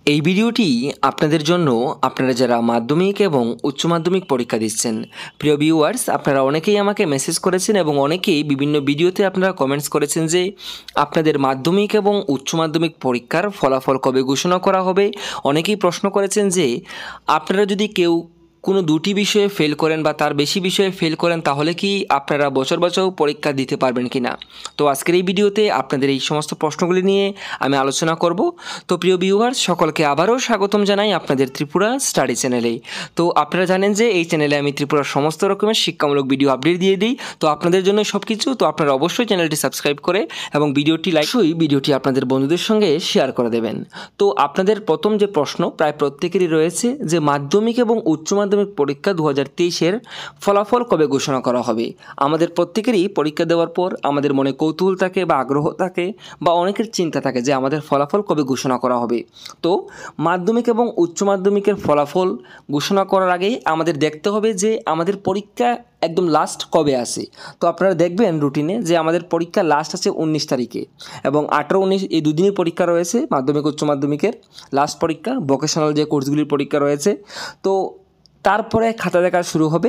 এই ভিডিওটি আপনাদের জন্য আপনারা যারা মাধ্যমিক এবং উচ্চ মাধ্যমিক পরীক্ষা দিচ্ছেন। প্রিয় ভিউয়ার্স, আপনারা অনেকেই আমাকে মেসেজ করেছেন এবং অনেকেই বিভিন্ন ভিডিওতে আপনারা কমেন্টস করেছেন যে আপনাদের মাধ্যমিক এবং উচ্চ মাধ্যমিক পরীক্ষার ফলাফল কবে ঘোষণা করা হবে। অনেকেই প্রশ্ন করেছেন যে আপনারা যদি কেউ কোনো দুটি বিষয়ে ফেল করেন বা তার বেশি বিষয়ে ফেল করেন তাহলে কি আপনারা বছর বছর পরীক্ষা দিতে পারবেন কি না। তো আজকের এই ভিডিওতে আপনাদের এই সমস্ত প্রশ্নগুলি নিয়ে আমি আলোচনা করব। তো প্রিয় ভিউয়ার্স, সকলকে আবারও স্বাগতম জানাই আপনাদের ত্রিপুরা স্টাডি চ্যানেলে। তো আপনারা জানেন যে এই চ্যানেলে আমি ত্রিপুরার সমস্ত রকমের শিক্ষামূলক ভিডিও আপডেট দিয়ে দিই। তো আপনাদের জন্য সব কিছু। তো আপনারা অবশ্যই চ্যানেলটি সাবস্ক্রাইব করে এবং ভিডিওটি আপনাদের বন্ধুদের সঙ্গে শেয়ার করে দেবেন। তো আপনাদের প্রথম যে প্রশ্ন প্রায় প্রত্যেকেরই রয়েছে যে মাধ্যমিক এবং উচ্চ মাধ্যমিক পরীক্ষা 2023-এর ফলাফল কবে ঘোষণা করা হবে। আমাদের প্রত্যেকেরই পরীক্ষা দেওয়ার পর আমাদের মনে কৌতূহল থাকে বা আগ্রহ থাকে বা অনেকের চিন্তা থাকে যে আমাদের ফলাফল কবে ঘোষণা করা হবে। তো মাধ্যমিক এবং উচ্চ মাধ্যমিকের ফলাফল ঘোষণা করার আগেই আমাদের দেখতে হবে যে আমাদের পরীক্ষা একদম লাস্ট কবে আসে। তো আপনারা দেখবেন রুটিনে যে আমাদের পরীক্ষা লাস্ট আছে 19 তারিখে এবং 18-19 এই দুদিনই পরীক্ষা রয়েছে। মাধ্যমিক উচ্চ মাধ্যমিকের লাস্ট পরীক্ষা, ভোকেশনাল যে কোর্সগুলির পরীক্ষা রয়েছে। তো তারপরে খাতা দেখা শুরু হবে।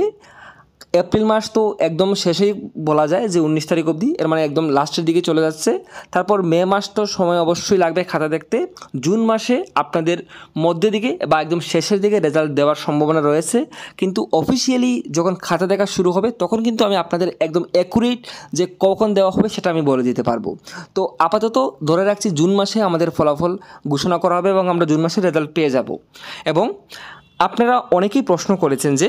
এপ্রিল মাস তো একদম শেষেই বলা যায় যে 19 তারিখ অবধি, এর মানে একদম লাস্টের দিকে চলে যাচ্ছে। তারপর মে মাস তো সময় অবশ্যই লাগবে খাতা দেখতে। জুন মাসে আপনাদের মধ্যে দিকে বা একদম শেষের দিকে রেজাল্ট দেওয়ার সম্ভাবনা রয়েছে। কিন্তু অফিসিয়ালি যখন খাতা দেখা শুরু হবে তখন কিন্তু আমি আপনাদের একদম অ্যাকুরেট যে কখন দেওয়া হবে সেটা আমি বলে দিতে পারবো। তো আপাতত ধরে রাখছি জুন মাসে আমাদের ফলাফল ঘোষণা করা হবে এবং আমরা জুন মাসে রেজাল্ট পেয়ে যাব। এবং আপনারা অনেকেই প্রশ্ন করেছেন যে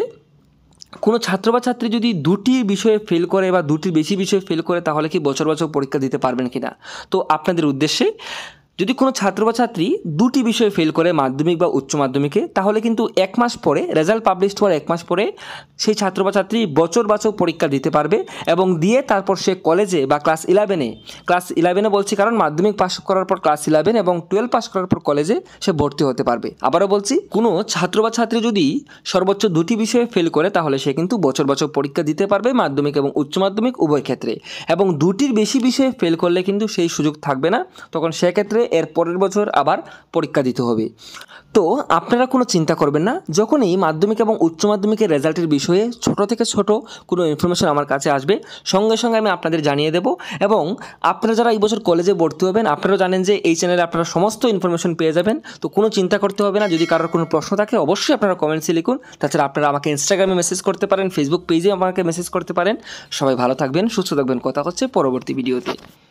কোনো ছাত্র বা ছাত্রী যদি দুটি বিষয়ে ফেল করে বা দুটির বেশি বিষয়ে ফেল করে তাহলে কি বছর বছর পরীক্ষা দিতে পারবেন কি না। তো আপনাদের উদ্দেশ্যে, যদি কোনো ছাত্র বা ছাত্রী দুটি বিষয়ে ফেল করে মাধ্যমিক বা উচ্চ মাধ্যমিকে, তাহলে কিন্তু এক মাস পরে রেজাল্ট পাবলিশ হওয়ার এক মাস পরে সেই ছাত্র বা ছাত্রী বছর বছর পরীক্ষা দিতে পারবে এবং দিয়ে তারপর সে কলেজে বা ক্লাস ইলেভেনে বলছি কারণ মাধ্যমিক পাস করার পর ক্লাস 11 এবং 12 পাস করার পর কলেজে সে ভর্তি হতে পারবে। আবারও বলছি, কোনো ছাত্র বা ছাত্রী যদি সর্বোচ্চ দুটি বিষয়ে ফেল করে তাহলে সে কিন্তু বছর বছর পরীক্ষা দিতে পারবে মাধ্যমিক এবং উচ্চ মাধ্যমিক উভয় ক্ষেত্রে। এবং দুটির বেশি বিষয়ে ফেল করলে কিন্তু সেই সুযোগ থাকবে না, তখন সেক্ষেত্রে এর পরের বছর আবার পরীক্ষা দিতে হবে। তো আপনারা কোনো চিন্তা করবেন না, যখনই মাধ্যমিক এবং উচ্চ মাধ্যমিকের রেজাল্টের বিষয়ে ছোট থেকে ছোট কোনো ইনফরমেশন আমার কাছে আসবে সঙ্গে সঙ্গে আমি আপনাদের জানিয়ে দেব। এবং আপনারা যারা এই বছর কলেজে ভর্তি হবেন আপনারা জানেন যে এই চ্যানেলে আপনারা সমস্ত ইনফরমেশন পেয়ে যাবেন। তো কোনো চিন্তা করতে হবে না। যদি কারোর কোনো প্রশ্ন থাকে অবশ্যই আপনারা কমেন্টসে লিখুন। তাছাড়া আপনারা আমাকে ইনস্টাগ্রামে মেসেজ করতে পারেন, ফেসবুক পেজে আমাকে মেসেজ করতে পারেন। সবাই ভালো থাকবেন, সুস্থ থাকবেন। কথা হচ্ছে পরবর্তী ভিডিওতে।